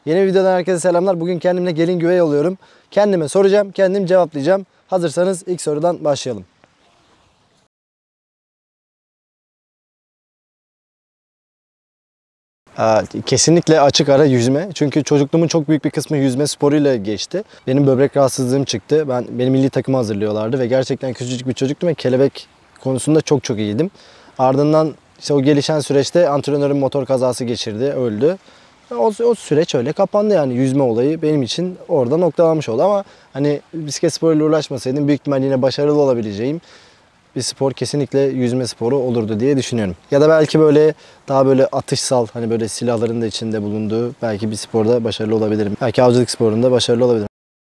Yeni bir videodan herkese selamlar. Bugün kendimle gelin güvey oluyorum. Kendime soracağım, kendim cevaplayacağım. Hazırsanız ilk sorudan başlayalım. Kesinlikle açık ara yüzme. Çünkü çocukluğumun çok büyük bir kısmı yüzme sporuyla geçti. Benim böbrek rahatsızlığım çıktı. Beni milli takıma hazırlıyorlardı ve gerçekten küçücük bir çocuktum ve kelebek konusunda çok iyiydim. Ardından işte o gelişen süreçte antrenörüm motor kazası geçirdi, öldü. O süreç öyle kapandı yani yüzme olayı benim için orada noktalanmış oldu ama hani bisiklet sporuyla uğraşmasaydım büyük ihtimalle yine başarılı olabileceğim bir spor kesinlikle yüzme sporu olurdu diye düşünüyorum. Ya da belki böyle daha böyle atışsal hani böyle silahların da içinde bulunduğu belki bir sporda başarılı olabilirim. Belki avcılık sporunda başarılı olabilirim.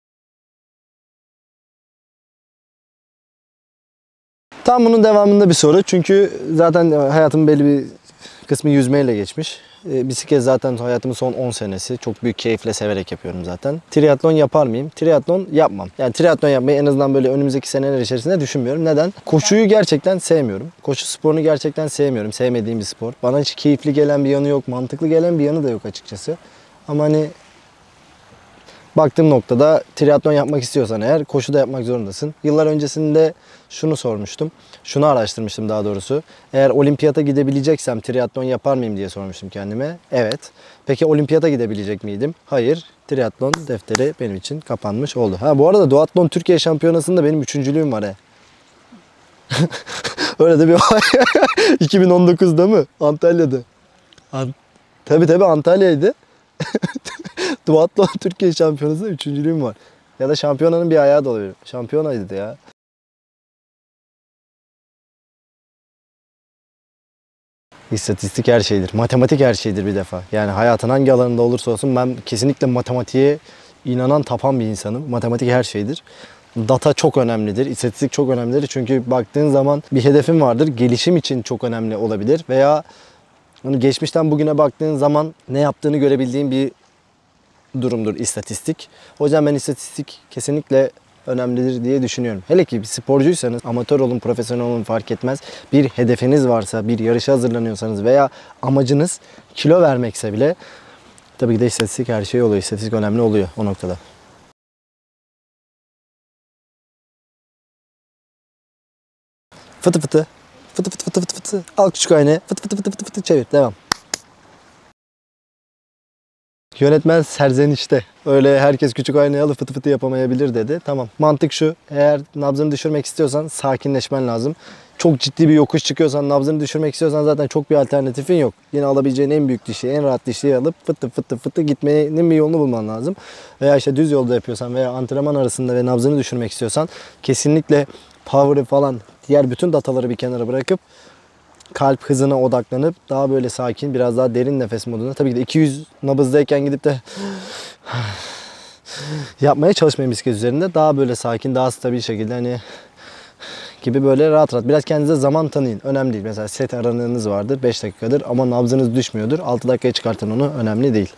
Tam bunun devamında bir soru çünkü zaten hayatımın belli bir kısmı yüzmeyle geçmiş. Bisiklet zaten hayatımın son 10 senesi. Çok büyük keyifle severek yapıyorum zaten. Triatlon yapar mıyım? Triatlon yapmam. Yani triatlon yapmayı en azından böyle önümüzdeki seneler içerisinde düşünmüyorum. Neden? Koşuyu gerçekten sevmiyorum. Koşu sporunu gerçekten sevmiyorum. Sevmediğim bir spor. Bana hiç keyifli gelen bir yanı yok. Mantıklı gelen bir yanı da yok açıkçası. Ama hani baktığım noktada triatlon yapmak istiyorsan eğer koşu da yapmak zorundasın. Yıllar öncesinde şunu sormuştum. Şunu araştırmıştım daha doğrusu. Eğer olimpiyata gidebileceksem triatlon yapar mıyım diye sormuştum kendime. Evet. Peki olimpiyata gidebilecek miydim? Hayır. Triatlon defteri benim için kapanmış oldu. Ha bu arada duatlon Türkiye Şampiyonası'nda benim üçüncülüğüm var he. Öyle de bir olay. 2019'da mı? Antalya'da. Tabii Antalya'ydı. Duatlon Türkiye Şampiyonası'nda üçüncülüğüm var. Ya da şampiyonanın bir ayağı da olabilir. Şampiyonaydı ya. İstatistik her şeydir. Matematik her şeydir bir defa. Yani hayatın hangi alanında olursa olsun ben kesinlikle matematiğe inanan, tapan bir insanım. Matematik her şeydir. Data çok önemlidir. İstatistik çok önemlidir. Çünkü baktığın zaman bir hedefin vardır. Gelişim için çok önemli olabilir. Veya hani geçmişten bugüne baktığın zaman ne yaptığını görebildiğin bir durumdur istatistik. O yüzden ben istatistik kesinlikle önemlidir diye düşünüyorum. Hele ki bir sporcuysanız, amatör olun, profesyonel olun fark etmez. Bir hedefiniz varsa, bir yarışa hazırlanıyorsanız veya amacınız kilo vermekse bile tabii ki de istatistik her şey oluyor. İstatistik önemli oluyor o noktada. Fıtı fıtı. Fıtı fıtı fıtı fıtı fıtı. Al küçük aynayı. Fıtı fıtı fıtı fıtı fıtı çevir. Devam. Yönetmen serzenişte. Öyle herkes küçük aynayı alıp fıtı fıtı yapamayabilir dedi. Tamam. Mantık şu. Eğer nabzını düşürmek istiyorsan sakinleşmen lazım. Çok ciddi bir yokuş çıkıyorsan, nabzını düşürmek istiyorsan zaten çok bir alternatifin yok. Yine alabileceğin en büyük dişi, en rahat dişliği alıp fıtı fıtı fıtı gitmenin bir yolunu bulman lazım. Veya işte düz yolda yapıyorsan veya antrenman arasında ve nabzını düşürmek istiyorsan kesinlikle power'ı falan diğer bütün dataları bir kenara bırakıp kalp hızına odaklanıp daha böyle sakin, biraz daha derin nefes moduna. Tabii ki de 200 nabızdayken gidip de yapmaya çalışmayın bisiklet üzerinde. Daha böyle sakin, daha stabil şekilde hani gibi böyle rahat biraz kendinize zaman tanıyın. Önemli değil. Mesela set aralığınız vardır 5 dakikadır ama nabzınız düşmüyordur. 6 dakikaya çıkartın onu. Önemli değil.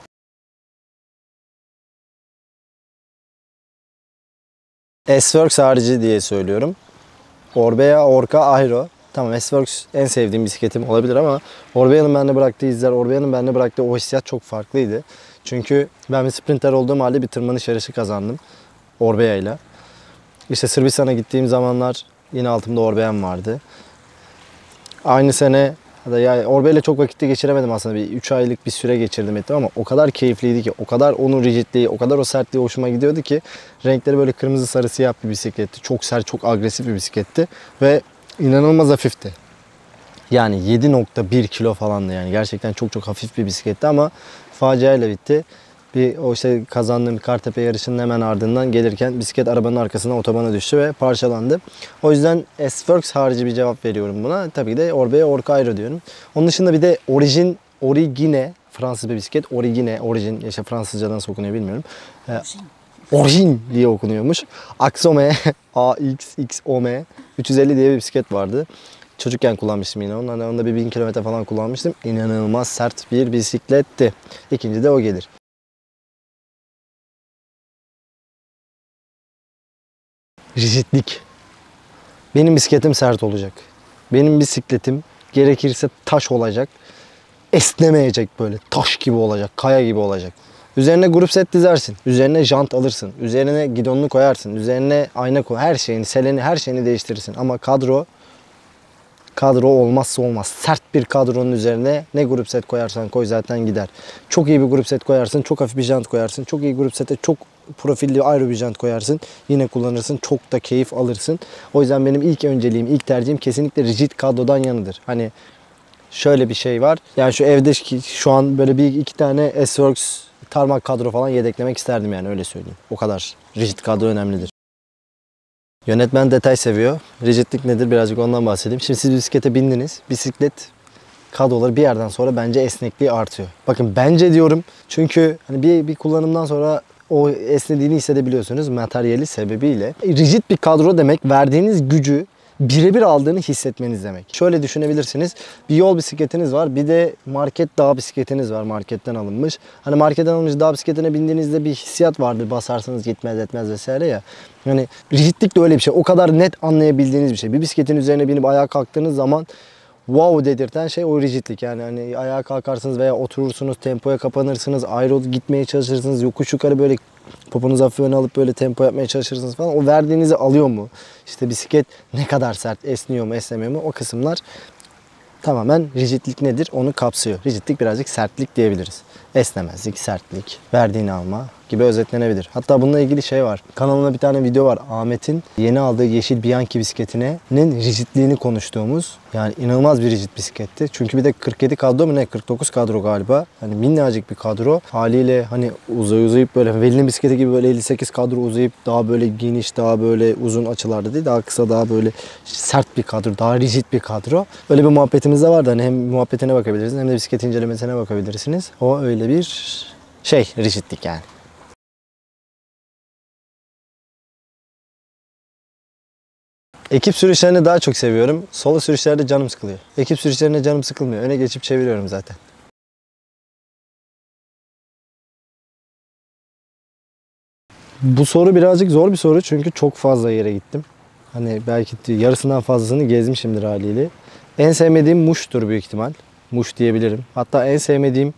S-Works harici diye söylüyorum. Orbea, Orca, Aero. Tamam S-Works en sevdiğim bisikletim olabilir ama Orbea'nın bende bıraktığı izler, Orbea'nın bende bıraktığı o hissiyat çok farklıydı. Çünkü ben bir sprinter olduğum halde bir tırmanış yarışı kazandım Orbea ile. İşte Sırbistan'a gittiğim zamanlar yine altımda Orbea'm vardı. Aynı sene yani Orbea ile çok vakitte geçiremedim aslında. Bir 3 aylık bir süre geçirdim ettim ama o kadar keyifliydi ki, o kadar onun rigidliği, o kadar o sertliği hoşuma gidiyordu ki renkleri böyle kırmızı sarı siyah bir bisikletti. Çok sert, çok agresif bir bisikletti ve İnanılmaz hafifti. Yani 7,1 kilo falandı yani. Gerçekten çok hafif bir bisikletti ama faciayla bitti. O işte kazandığım Kartepe yarışının hemen ardından gelirken bisiklet arabanın arkasına otobana düştü ve parçalandı. O yüzden S-Works harici bir cevap veriyorum buna. Tabii ki de Orbea Orca Aero diyorum. Onun dışında bir de Origine Fransız bir bisiklet. Origin işte Fransızca nasıl okunuyor bilmiyorum. Origin diye okunuyormuş. Axome AXXOM 350 diye bir bisiklet vardı. Çocukken kullanmıştım yine onu. Hani onda bir 1000 kilometre falan kullanmıştım. İnanılmaz sert bir bisikletti. İkinci de o gelir. Rigidlik. Benim bisikletim sert olacak. Benim bisikletim gerekirse taş olacak. Esnemeyecek böyle. Taş gibi olacak. Kaya gibi olacak. Üzerine grup set dizersin. Üzerine jant alırsın. Üzerine gidonunu koyarsın. Üzerine ayna koy. Her şeyini, seleni, her şeyini değiştirirsin. Ama kadro olmazsa olmaz. Sert bir kadronun üzerine ne grup set koyarsan koy zaten gider. Çok iyi bir grup set koyarsın. Çok hafif bir jant koyarsın. Çok iyi grup sete çok profilli aero bir jant koyarsın. Yine kullanırsın. Çok da keyif alırsın. O yüzden benim ilk önceliğim, ilk tercihim kesinlikle rigid kadrodan yanıdır. Hani şöyle bir şey var. Yani şu evde şu an böyle bir iki tane S-Works tarmak kadro falan yedeklemek isterdim yani, öyle söyleyeyim. O kadar rigid kadro önemlidir. Yönetmen detay seviyor. Rigidlik nedir, birazcık ondan bahsedeyim. Şimdi siz bisiklete bindiniz. Bisiklet kadroları bir yerden sonra bence esnekliği artıyor. Bakın bence diyorum, çünkü hani bir kullanımdan sonra o esnediğini hissedebiliyorsunuz materyali sebebiyle. Rigid bir kadro demek verdiğiniz gücü birebir aldığını hissetmeniz demek. Şöyle düşünebilirsiniz. Bir yol bisikletiniz var. Bir de market dağ bisikletiniz var. Marketten alınmış. Hani marketten alınmış dağ bisikletine bindiğinizde bir hissiyat vardır. Basarsanız gitmez etmez vesaire ya. Yani rigidlik de öyle bir şey. O kadar net anlayabildiğiniz bir şey. Bir bisikletin üzerine binip ayağa kalktığınız zaman wow dedirten şey o rigidlik. Yani hani ayağa kalkarsınız veya oturursunuz, tempoya kapanırsınız, aero gitmeye çalışırsınız, yokuş yukarı böyle poponuzu hafif öne alıp böyle tempo yapmaya çalışırsınız falan. O verdiğinizi alıyor mu? İşte bisiklet ne kadar sert, esniyor mu, esnemiyor mu? O kısımlar tamamen rigidlik nedir onu kapsıyor. Rigidlik birazcık sertlik diyebiliriz. Esnemezlik, sertlik, verdiğini alma gibi özetlenebilir. Hatta bununla ilgili şey var. Kanalımda bir tane video var. Ahmet'in yeni aldığı yeşil Bianchi bisikletinin rigidliğini konuştuğumuz. Yani inanılmaz bir rigid bisikletti. Çünkü bir de 47 kadro mu ne? 49 kadro galiba. Hani minnacık bir kadro. Haliyle hani uzayıp böyle Veli'nin bisikleti gibi böyle 58 kadro uzayıp daha böyle geniş, daha böyle uzun açılarda değil. Daha kısa, daha böyle sert bir kadro. Daha rigid bir kadro. Öyle bir muhabbetimiz de vardı. Hani hem muhabbetine bakabilirsiniz hem de bisiklet incelemesine bakabilirsiniz. O öyle bir şey, rigidlik yani. Ekip sürüşlerini daha çok seviyorum. Solo sürüşlerde canım sıkılıyor. Ekip sürüşlerinde canım sıkılmıyor. Öne geçip çeviriyorum zaten. Bu soru birazcık zor bir soru çünkü çok fazla yere gittim. Hani belki yarısından fazlasını gezmişimdir haliyle. En sevmediğim Muş'tur büyük ihtimal. Muş diyebilirim. Hatta en sevmediğim...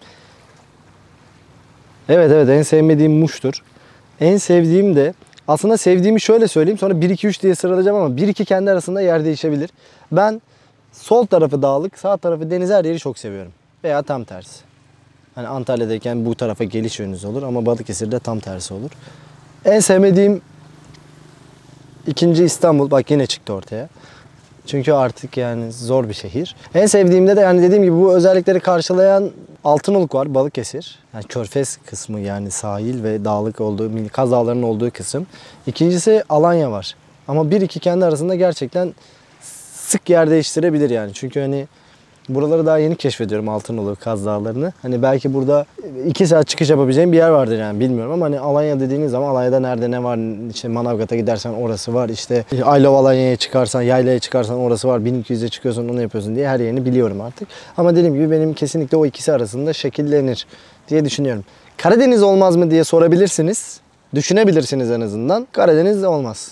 Evet en sevmediğim Muş'tur. En sevdiğim de... Aslında sevdiğimi şöyle söyleyeyim, sonra 1-2-3 diye sıralayacağım ama 1-2 kendi arasında yer değişebilir. Ben sol tarafı dağlık, sağ tarafı deniz, her yeri çok seviyorum. Veya tam tersi. Hani Antalya'dayken bu tarafa geliş yönünüz olur ama Balıkesir'de tam tersi olur. En sevmediğim ikinci İstanbul. Bak yine çıktı ortaya. Çünkü artık yani zor bir şehir. En sevdiğimde de yani dediğim gibi bu özellikleri karşılayan Altınoluk var, Balıkesir. Yani Körfez kısmı, yani sahil ve dağlık olduğu, Kaz Dağları'nın olduğu kısım. İkincisi Alanya var. Ama 1-2 kendi arasında gerçekten sık yer değiştirebilir yani. Çünkü hani buraları daha yeni keşfediyorum, Altınoluk, Kaz Dağları'nı. Hani belki burada 2 saat çıkış yapabileceğim bir yer vardır yani, bilmiyorum ama hani Alanya dediğiniz zaman Alanya'da nerede ne var? İşte Manavgat'a gidersen orası var. İşte I Love Alanya'ya çıkarsan, Yayla'ya çıkarsan orası var. 1200'e çıkıyorsun, onu yapıyorsun diye her yerini biliyorum artık. Ama dediğim gibi benim kesinlikle o ikisi arasında şekillenir diye düşünüyorum. Karadeniz olmaz mı diye sorabilirsiniz. Düşünebilirsiniz en azından. Karadeniz de olmaz.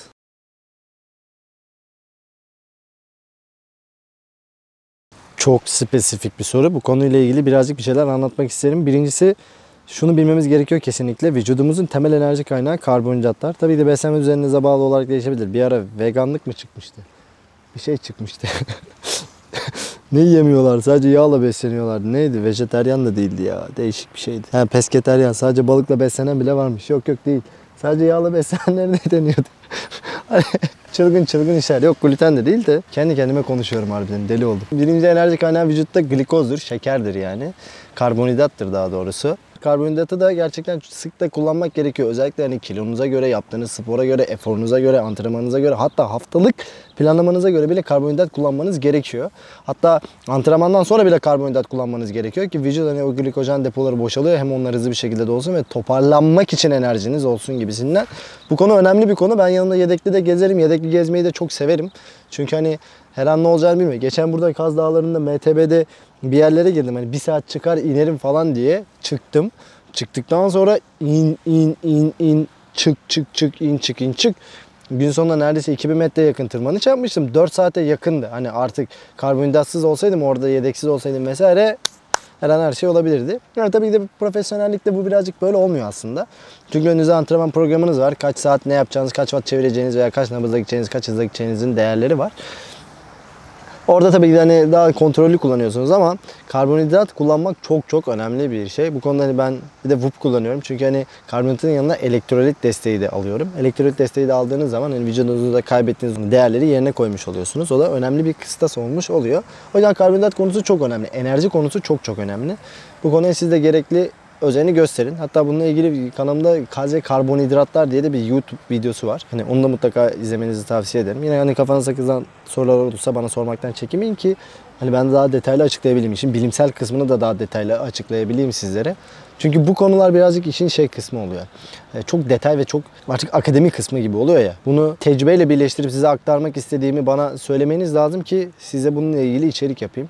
Çok spesifik bir soru. Bu konuyla ilgili birazcık bir şeyler anlatmak isterim. Birincisi, şunu bilmemiz gerekiyor kesinlikle. Vücudumuzun temel enerji kaynağı karbonhidratlar. Tabii de beslenme düzeninize bağlı olarak değişebilir. Bir ara veganlık mı çıkmıştı? Bir şey çıkmıştı. Ne yemiyorlar? Sadece yağla besleniyorlardı. Neydi? Vejeteryan da değildi ya. Değişik bir şeydi. Ha, pesketeryan. Sadece balıkla beslenen bile varmış. Yok değil. Sadece yağla beslenenler ne deniyordu? Çılgın işler. Yok, gluten de değil de kendi kendime konuşuyorum harbiden, deli oldum. Birinci enerji kaynağı vücutta glikozdur, şekerdir yani. Karbonhidrattır daha doğrusu. Karbonhidratı da gerçekten sık da kullanmak gerekiyor. Özellikle hani kilonuza göre, yaptığınız spora göre, eforunuza göre, antrenmanınıza göre, hatta haftalık planlamanıza göre bile karbonhidrat kullanmanız gerekiyor. Hatta antrenmandan sonra bile karbonhidrat kullanmanız gerekiyor ki vücut hani o glikojen depoları boşalıyor. Hem onlar hızlı bir şekilde de olsun ve toparlanmak için enerjiniz olsun gibisinden. Bu konu önemli bir konu. Ben yanımda yedekli de gezerim. Yedekli gezmeyi de çok severim. Çünkü hani her an ne olacağını bilmiyorum. Geçen burada Kaz Dağları'nda MTB'de bir yerlere girdim. Hani 1 saat çıkar inerim falan diye çıktım. Çıktıktan sonra in çık. Gün sonunda neredeyse 2000 metreye yakın tırmanış yapmıştım. 4 saate yakındı. Hani artık karbonhidratsız olsaydım, orada yedeksiz olsaydım vesaire, Her an her şey olabilirdi. Yani tabii ki de profesyonellikte bu birazcık böyle olmuyor aslında. Çünkü önünüzde antrenman programınız var. Kaç saat ne yapacağınız, kaç watt çevireceğiniz veya kaç nabızda gideceğiniz, kaç hızla gideceğinizin değerleri var. Orada tabii ki de hani daha kontrollü kullanıyorsunuz ama karbonhidrat kullanmak çok çok önemli bir şey. Bu konuda hani ben bir de WUP kullanıyorum. Çünkü hani karbonhidratın yanında elektrolit desteği de alıyorum. Elektrolit desteği de aldığınız zaman hani vücudunuzda kaybettiğiniz değerleri yerine koymuş oluyorsunuz. O da önemli bir kıstas olmuş oluyor. O yüzden karbonhidrat konusu çok önemli. Enerji konusu çok çok önemli. Bu konuya siz de gerekli özeni gösterin. Hatta bununla ilgili kanalımda KZ karbonhidratlar diye de bir YouTube videosu var. Hani onu da mutlaka izlemenizi tavsiye ederim. Yine hani kafanıza takılan sorular olursa bana sormaktan çekinmeyin ki hani ben daha detaylı açıklayabileyim. İşin bilimsel kısmını da daha detaylı açıklayabileyim sizlere. Çünkü bu konular birazcık işin şey kısmı oluyor. Çok detay ve çok artık akademik kısmı gibi oluyor ya. Bunu tecrübeyle birleştirip size aktarmak istediğimi bana söylemeniz lazım ki size bununla ilgili içerik yapayım.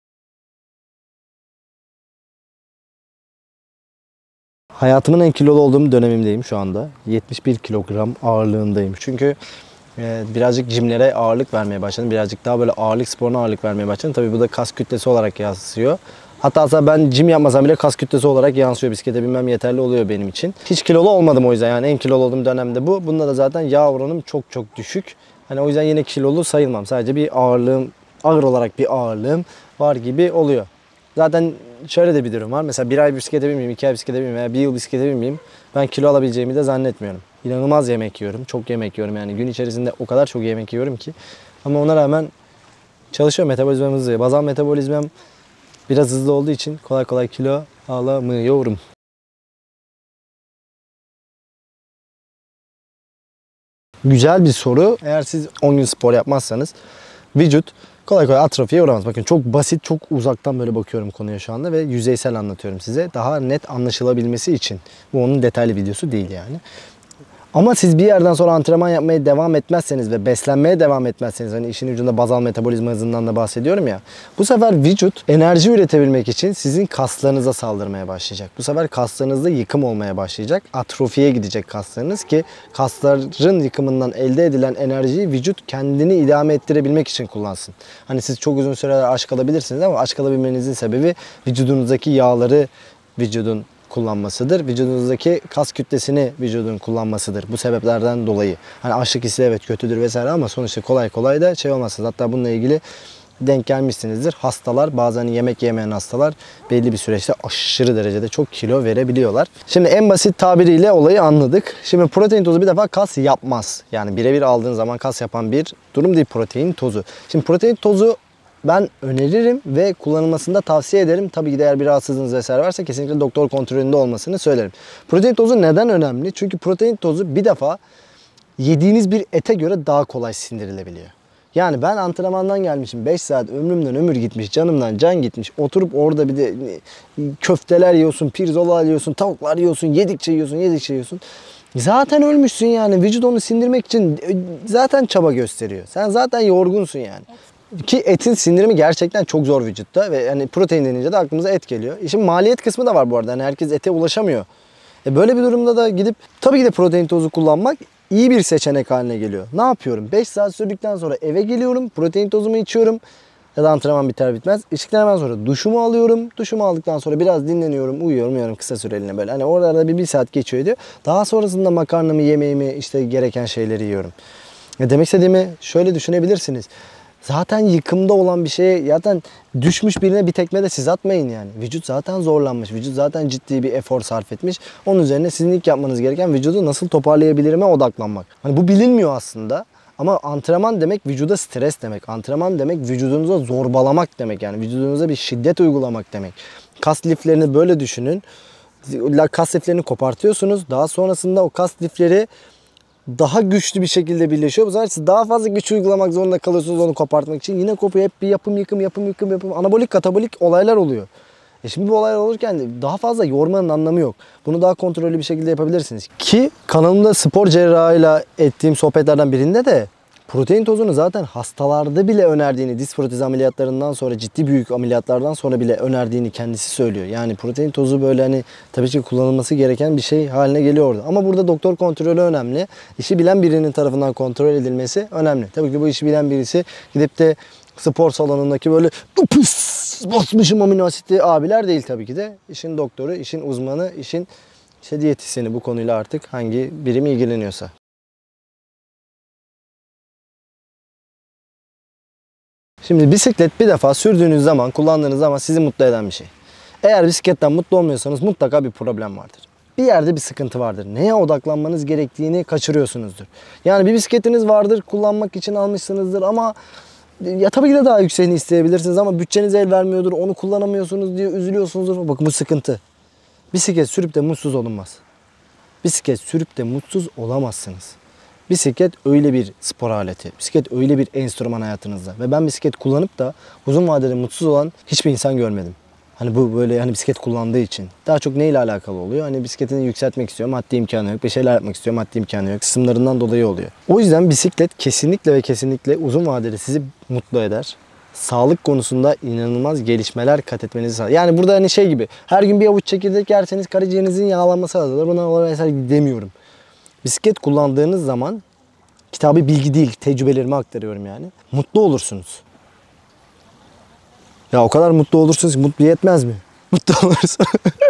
Hayatımın en kilolu olduğum dönemimdeyim şu anda. 71 kilogram ağırlığındayım. Çünkü birazcık jimlere ağırlık vermeye başladım. Birazcık daha böyle ağırlık sporuna ağırlık vermeye başladım. Tabii bu da kas kütlesi olarak yansıyor. Hatta ben jim yapmasam bile kas kütlesi olarak yansıyor. Bisiklete binmem yeterli oluyor benim için. Hiç kilolu olmadım o yüzden. Yani en kilolu olduğum dönemde bu. Bunda da zaten yağ oranım çok çok düşük. Hani o yüzden yine kilolu sayılmam. Sadece bir ağırlığım, ağır olarak bir ağırlığım var gibi oluyor. Zaten şöyle de bir durum var. Mesela bir ay bisiklete binmeyeyim, 2 ay bisiklete binmeyeyim veya bir yıl bisiklete binmeyeyim. Ben kilo alabileceğimi de zannetmiyorum. İnanılmaz yemek yiyorum. Çok yemek yiyorum yani. Gün içerisinde o kadar çok yemek yiyorum ki. Ama ona rağmen çalışıyor metabolizmam hızlı. Bazal metabolizmam biraz hızlı olduğu için kolay kolay kilo alamıyorum. Güzel bir soru. Eğer siz 10 gün spor yapmazsanız vücut kolay kolay atrofiye uğramaz. Bakın çok basit, çok uzaktan böyle bakıyorum konuya şu anda ve yüzeysel anlatıyorum size. Daha net anlaşılabilmesi için. Bu onun detaylı videosu değil yani. Ama siz bir yerden sonra antrenman yapmaya devam etmezseniz ve beslenmeye devam etmezseniz, hani işin ucunda bazal metabolizma hızından da bahsediyorum ya, bu sefer vücut enerji üretebilmek için sizin kaslarınıza saldırmaya başlayacak. Bu sefer kaslarınızda yıkım olmaya başlayacak. Atrofiye gidecek kaslarınız ki kasların yıkımından elde edilen enerjiyi vücut kendini idame ettirebilmek için kullansın. Hani siz çok uzun süreler aç kalabilirsiniz ama aç kalabilmenizin sebebi vücudunuzdaki yağları vücudun kullanmasıdır. Vücudunuzdaki kas kütlesini vücudun kullanmasıdır. Bu sebeplerden dolayı. Hani açlık hissi evet kötüdür vesaire ama sonuçta kolay kolay da şey olmazsınız. Hatta bununla ilgili denk gelmişsinizdir. Hastalar, bazen yemek yemeyen hastalar belli bir süreçte aşırı derecede çok kilo verebiliyorlar. Şimdi en basit tabiriyle olayı anladık. Şimdi protein tozu bir defa kas yapmaz. Yani birebir aldığın zaman kas yapan bir durum değil protein tozu. Şimdi protein tozu ben öneririm ve kullanılmasını da tavsiye ederim. Tabii ki de eğer bir rahatsızlığınız vesaire varsa kesinlikle doktor kontrolünde olmasını söylerim. Protein tozu neden önemli? Çünkü protein tozu bir defa yediğiniz bir ete göre daha kolay sindirilebiliyor. Yani ben antrenmandan gelmişim. 5 saat ömrümden ömür gitmiş, canımdan can gitmiş. Oturup orada bir de köfteler yiyorsun, pirzola yiyorsun, tavuklar yiyorsun, yedikçe yiyorsun, yedikçe yiyorsun. Zaten ölmüşsün yani. Vücut onu sindirmek için zaten çaba gösteriyor. Sen zaten yorgunsun yani. Ki etin sindirimi gerçekten çok zor vücutta ve yani protein denince de aklımıza et geliyor. İşin maliyet kısmı da var bu arada. Yani herkes ete ulaşamıyor. Böyle bir durumda da gidip tabii ki de protein tozu kullanmak iyi bir seçenek haline geliyor. Ne yapıyorum? 5 saat sürdükten sonra eve geliyorum. Protein tozumu içiyorum. Ya da antrenman biter bitmez. İçtikten hemen sonra duşumu alıyorum. Duşumu aldıktan sonra biraz dinleniyorum. Uyuyorum kısa süreliğine böyle. Hani oralarda bir saat geçiyor diyor. Daha sonrasında makarnamı, yemeğimi, işte gereken şeyleri yiyorum. Demek istediğimi şöyle düşünebilirsiniz. Zaten yıkımda olan bir şeye zaten düşmüş birine bir tekme de siz atmayın yani. Vücut zaten zorlanmış. Vücut zaten ciddi bir efor sarf etmiş. Onun üzerine sizin ilk yapmanız gereken vücudu nasıl toparlayabilirime odaklanmak. Hani bu bilinmiyor aslında. Ama antrenman demek vücuda stres demek. Antrenman demek vücudunuza zorbalamak demek yani. Vücudunuza bir şiddet uygulamak demek. Kas liflerini böyle düşünün. Kas liflerini kopartıyorsunuz. Daha sonrasında o kas lifleri daha güçlü bir şekilde birleşiyor. Bu sefer siz daha fazla güç uygulamak zorunda kalıyorsunuz onu kopartmak için. Yine kopuyor. Hep bir yapım yıkım. Anabolik katabolik olaylar oluyor. Şimdi bu olaylar olurken daha fazla yormanın anlamı yok. Bunu daha kontrollü bir şekilde yapabilirsiniz. Ki kanalımda spor cerrahıyla ettiğim sohbetlerden birinde de protein tozunu zaten hastalarda bile önerdiğini, diz protezi ameliyatlarından sonra, ciddi büyük ameliyatlardan sonra bile önerdiğini kendisi söylüyor. Yani protein tozu böyle hani tabii ki kullanılması gereken bir şey haline geliyor orada. Ama burada doktor kontrolü önemli. İşi bilen birinin tarafından kontrol edilmesi önemli. Tabii ki bu işi bilen birisi gidip de spor salonundaki böyle pıs basmışım amino asiti abiler değil tabii ki de. İşin doktoru, işin uzmanı, işin işte diyetisyeni bu konuyla artık hangi birim ilgileniyorsa. Şimdi bisiklet bir defa sürdüğünüz zaman, kullandığınız zaman sizi mutlu eden bir şey. Eğer bisikletten mutlu olmuyorsanız mutlaka bir problem vardır. Bir yerde bir sıkıntı vardır. Neye odaklanmanız gerektiğini kaçırıyorsunuzdur. Yani bir bisikletiniz vardır, kullanmak için almışsınızdır ama ya tabii ki de daha yükseğini isteyebilirsiniz ama bütçeniz el vermiyordur, onu kullanamıyorsunuz diye üzülüyorsunuzdur. Bakın bu sıkıntı. Bisiklet sürüp de mutsuz olunmaz. Bisiklet sürüp de mutsuz olamazsınız. Bisiklet öyle bir spor aleti. Bisiklet öyle bir enstrüman hayatınızda. Ve ben bisiklet kullanıp da uzun vadede mutsuz olan hiçbir insan görmedim. Hani bu böyle hani bisiklet kullandığı için. Daha çok neyle alakalı oluyor? Hani bisikletini yükseltmek istiyor, maddi imkanı yok. Bir şeyler yapmak istiyor, maddi imkanı yok. Kısımlarından dolayı oluyor. O yüzden bisiklet kesinlikle ve kesinlikle uzun vadede sizi mutlu eder. Sağlık konusunda inanılmaz gelişmeler kat etmenizi sağlar. Yani burada hani şey gibi her gün bir avuç çekirdek yerseniz karaciğerinizin yağlanması azalır. Buna vesaire demiyorum. Bisiklet kullandığınız zaman kitabı bilgi değil, tecrübelerimi aktarıyorum yani. Mutlu olursunuz. Ya o kadar mutlu olursunuz ki mutlu yetmez mi? Mutlu olursun.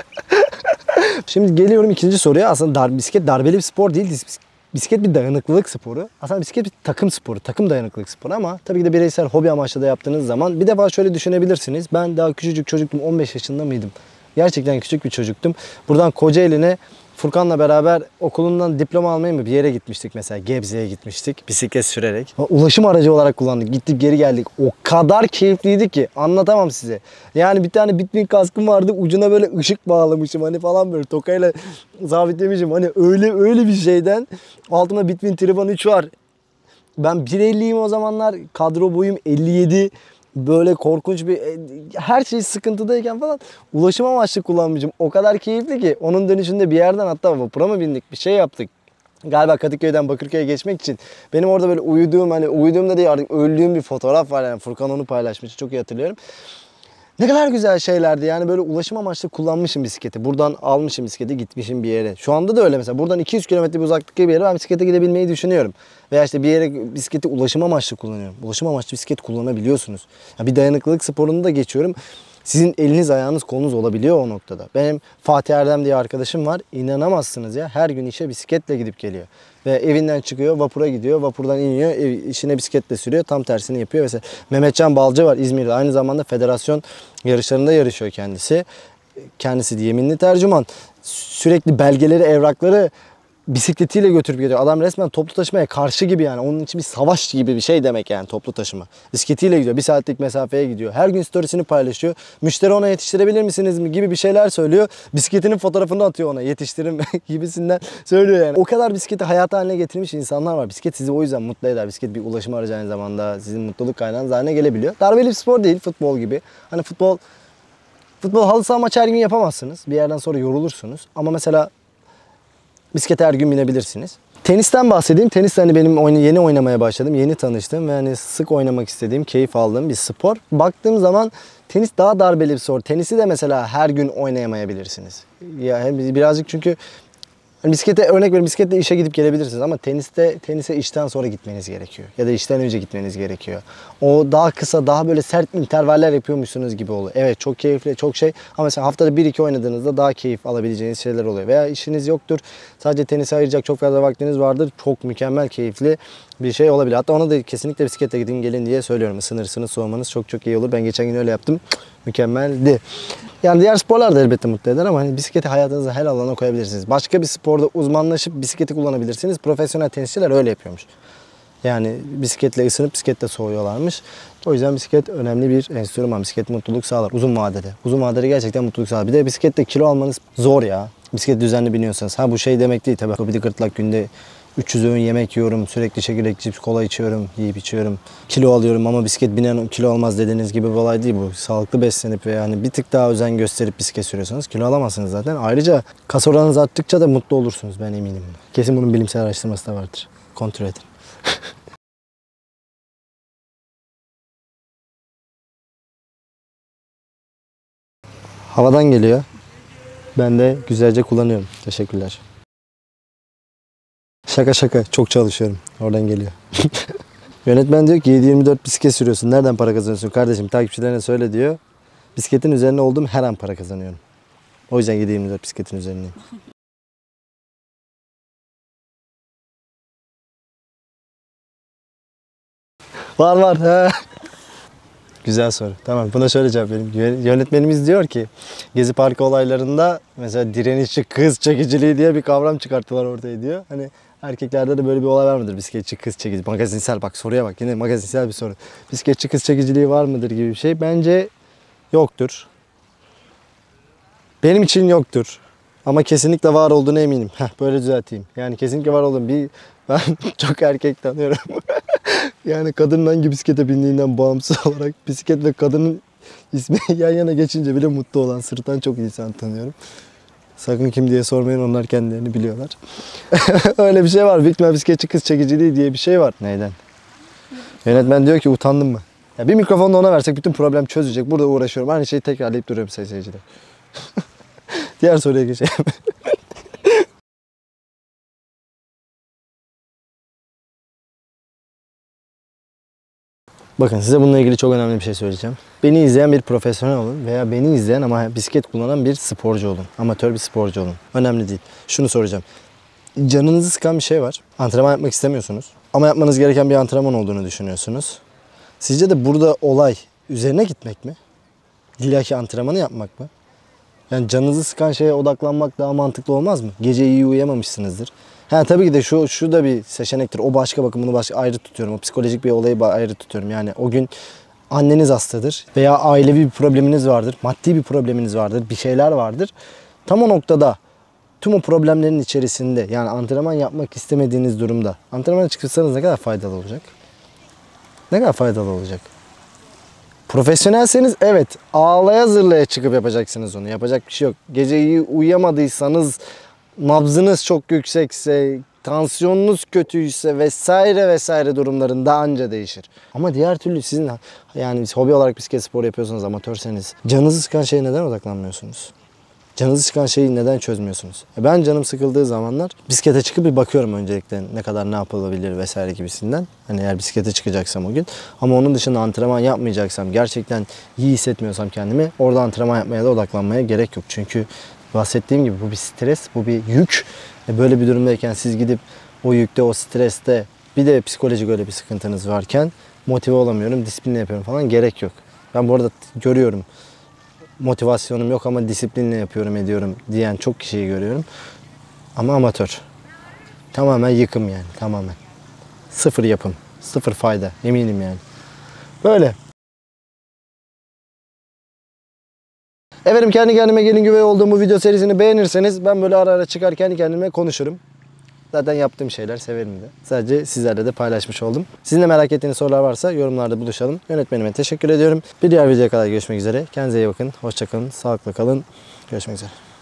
Şimdi geliyorum ikinci soruya. Aslında bisiklet darbeli bir spor değil. Bisiklet bir dayanıklılık sporu. Aslında bisiklet bir takım sporu. Takım dayanıklılık sporu ama tabii ki de bireysel hobi amaçlı da yaptığınız zaman bir defa şöyle düşünebilirsiniz. Ben daha küçücük çocuktum. 15 yaşında mıydım? Gerçekten küçük bir çocuktum. Buradan Kocaeli'ne Furkan'la beraber okulundan diploma almaya mı bir yere gitmiştik mesela. Gebze'ye gitmiştik bisiklet sürerek. Ulaşım aracı olarak kullandık. Gittik geri geldik. O kadar keyifliydi ki anlatamam size. Yani bir tane Bitwin kaskım vardı. Ucuna böyle ışık bağlamışım hani falan böyle tokayla sabitlemişim. Hani öyle bir şeyden. Altıma Bitwin Triban 3 var. Ben 1.50'yim o zamanlar. Kadro boyum 57. Böyle korkunç bir her şey sıkıntıdayken falan ulaşım amaçlı kullanmışım. O kadar keyifli ki onun dönüşünde bir yerden hatta vapura mı bindik bir şey yaptık. Galiba Kadıköy'den Bakırköy'e geçmek için. Benim orada böyle uyuduğumda değil artık öldüğüm bir fotoğraf var yani. Furkan onu paylaşmıştı çok iyi hatırlıyorum. Ne kadar güzel şeylerdi yani böyle ulaşım amaçlı kullanmışım bisikleti. Buradan almışım bisikleti gitmişim bir yere. Şu anda da öyle mesela buradan 200 kilometre bir uzaklıktaki bir yere ben bisiklete gidebilmeyi düşünüyorum. Veya işte bir yere bisikleti ulaşım amaçlı kullanıyorum. Ulaşım amaçlı bisiklet kullanabiliyorsunuz. Ya bir dayanıklılık sporunu da geçiyorum. Sizin eliniz ayağınız kolunuz olabiliyor o noktada. Benim Fatih Erdem diye arkadaşım var. İnanamazsınız ya her gün işe bisikletle gidip geliyor. Ve evinden çıkıyor, vapura gidiyor, vapurdan iniyor, işine bisikletle sürüyor, tam tersini yapıyor. Mesela Mehmetcan Balcı var İzmir'de, aynı zamanda federasyon yarışlarında yarışıyor kendisi. Kendisi de yeminli tercüman. Sürekli belgeleri, evrakları bisikletiyle götürüp geliyor. Adam resmen toplu taşımaya karşı gibi yani. Onun için bir savaş gibi bir şey demek yani toplu taşıma. Bisikletiyle gidiyor. 1 saatlik mesafeye gidiyor. Her gün storiesini paylaşıyor. Müşteri ona yetiştirebilir misiniz mi gibi bir şeyler söylüyor. Bisikletinin fotoğrafını atıyor ona. Yetiştirin gibisinden söylüyor yani. O kadar bisikleti hayat haline getirmiş insanlar var. Bisiklet sizi o yüzden mutlu eder. Bisiklet bir ulaşım aracı aynı zamanda sizin mutluluk kaynağınız haline gelebiliyor. Darbeli bir spor değil futbol gibi. Hani futbol halı saha maçı her gün yapamazsınız. Bir yerden sonra yorulursunuz. Ama mesela bisiklete her gün binebilirsiniz. Tenisten bahsedeyim. Tenis hani benim yeni oynamaya başladım. Yeni tanıştım ve hani sık oynamak istediğim, keyif aldığım bir spor. Baktığım zaman tenis daha darbeli bir spor. Tenisi de mesela her gün oynayamayabilirsiniz. Ya birazcık çünkü bisiklete örnek veriyorum. Bisikletle işe gidip gelebilirsiniz ama tenise işten sonra gitmeniz gerekiyor. Ya da işten önce gitmeniz gerekiyor. O daha kısa, daha böyle sert intervaller yapıyormuşsunuz gibi oluyor. Evet çok keyifli, çok şey ama mesela haftada 1-2 oynadığınızda daha keyif alabileceğiniz şeyler oluyor. Veya işiniz yoktur. Sadece tenise ayıracak çok fazla vaktiniz vardır. Çok mükemmel, keyifli bir şey olabilir. Hatta ona da kesinlikle bisikletle gidin gelin diye söylüyorum. Isınırsınız, soğumanız çok iyi olur. Ben geçen gün öyle yaptım. Mükemmeldi. Yani diğer sporlar da elbette mutlu eder ama hani bisikleti hayatınızda her alana koyabilirsiniz. Başka bir sporda uzmanlaşıp bisikleti kullanabilirsiniz. Profesyonel tenisçiler öyle yapıyormuş. Yani bisikletle ısınıp bisikletle soğuyorlarmış. O yüzden bisiklet önemli bir enstrüman. Bisiklet mutluluk sağlar uzun vadede. Uzun vadede gerçekten mutluluk sağlar. Bir de bisikletle kilo almanız zor ya. Bisiklet düzenli biniyorsanız. Ha bu şey demek değil tabii. Bir gırtlak günde 300 öğün yemek yiyorum, sürekli çekirdek cips, kola içiyorum, yiyip içiyorum. Kilo alıyorum ama bisiklet binen kilo almaz dediğiniz gibi bir olay değil bu. Sağlıklı beslenip ve yani bir tık daha özen gösterip bisiklet sürüyorsanız kilo alamazsınız zaten. Ayrıca kas oranınız arttıkça da mutlu olursunuz, ben eminim. Kesin bunun bilimsel araştırması da vardır. Kontrol edin. Havadan geliyor. Ben de güzelce kullanıyorum. Teşekkürler. Şaka şaka. Çok çalışıyorum. Oradan geliyor. Yönetmen diyor ki 7-24 bisiklet sürüyorsun. Nereden para kazanıyorsun kardeşim? Takipçilerine söyle diyor. Bisikletin üzerine olduğum her an para kazanıyorum. O yüzden 7-24 bisikletin üzerindeyim. Var var. He. Güzel soru. Tamam, buna şöyle cevap vereyim. Yönetmenimiz diyor ki Gezi Parkı olaylarında mesela direnişçi kız çekiciliği diye bir kavram çıkarttılar ortaya diyor. Hani erkeklerde de böyle bir olay var mıdır? Bisikletçi kız çekici. Magazinsel, bak soruya bak, yine magazinsel bir soru. Bisikletçi kız çekiciliği var mıdır gibi bir şey. Bence yoktur. Benim için yoktur. Ama kesinlikle var olduğuna eminim. Böyle düzelteyim. Yani kesinlikle var olduğunu ben çok erkek tanıyorum. Yani kadının hangi bisiklete bindiğinden bağımsız olarak bisiklet ve kadının ismi yan yana geçince bile mutlu olan, sırıtan çok insan tanıyorum. Sakın kim diye sormayın, onlar kendilerini biliyorlar. Öyle bir şey var. Büyük ihtimalle bisikletçi kız çekiciliği diye bir şey var. Neyden? Yönetmen diyor ki utandın mı? Ya bir mikrofonu da ona versek bütün problem çözecek. Burada uğraşıyorum. Aynı şeyi tekrarlayıp duruyorum sayın seyirciler. Diğer soruya geçelim. Bakın, size bununla ilgili çok önemli bir şey söyleyeceğim. Beni izleyen bir profesyonel olun veya beni izleyen ama bisiklet kullanan bir sporcu olun. Amatör bir sporcu olun. Önemli değil. Şunu soracağım. Canınızı sıkan bir şey var. Antrenman yapmak istemiyorsunuz. Ama yapmanız gereken bir antrenman olduğunu düşünüyorsunuz. Sizce de burada olay üzerine gitmek mi? İlla ki antrenmanı yapmak mı? Yani canınızı sıkan şeye odaklanmak daha mantıklı olmaz mı? Gece iyi uyuyamamışsınızdır. Tabii ki de şu da bir seçenektir. O başka, bakın bunu başka ayrı tutuyorum. O psikolojik bir olayı ayrı tutuyorum. Yani o gün anneniz hastadır veya ailevi bir probleminiz vardır. Maddi bir probleminiz vardır. Bir şeyler vardır. Tam o noktada tüm o problemlerin içerisinde, yani antrenman yapmak istemediğiniz durumda antrenmana çıkırsanız ne kadar faydalı olacak? Ne kadar faydalı olacak? Profesyonelseniz evet, ağlaya zırlaya çıkıp yapacaksınız onu. Yapacak bir şey yok. Gece iyi uyuyamadıysanız, nabzınız çok yüksekse, tansiyonunuz kötüyse vesaire vesaire durumlarında anca değişir. Ama diğer türlü sizin, yani hobi olarak bisiklet sporu yapıyorsanız, amatörseniz, canınızı sıkan şeye neden odaklanmıyorsunuz? Canınızı sıkan şeyi neden çözmüyorsunuz? Ben canım sıkıldığı zamanlar bisiklete çıkıp bir bakıyorum öncelikle ne kadar ne yapılabilir vesaire gibisinden. Hani eğer bisiklete çıkacaksam o gün. Ama onun dışında antrenman yapmayacaksam, gerçekten iyi hissetmiyorsam kendimi, orada antrenman yapmaya da odaklanmaya gerek yok. Çünkü bahsettiğim gibi bu bir stres, bu bir yük. Böyle bir durumdayken siz gidip o yükte, o streste, bir de psikolojik öyle bir sıkıntınız varken motive olamıyorum, disiplinle yapıyorum falan, gerek yok. Ben bu arada görüyorum. Motivasyonum yok ama disiplinle yapıyorum, ediyorum diyen çok kişiyi görüyorum. Ama amatör. Tamamen yıkım yani, tamamen. Sıfır yapım, sıfır fayda, eminim yani. Böyle. Efendim, kendi kendime gelin güvey olduğum bu video serisini beğenirseniz ben böyle ara ara çıkar kendi kendime konuşurum. Zaten yaptığım şeyler, severim de. Sadece sizlerle de paylaşmış oldum. Sizin de merak ettiğiniz sorular varsa yorumlarda buluşalım. Yönetmenime teşekkür ediyorum. Bir diğer videoya kadar görüşmek üzere. Kendinize iyi bakın. Hoşça kalın. Sağlıklı kalın. Görüşmek üzere.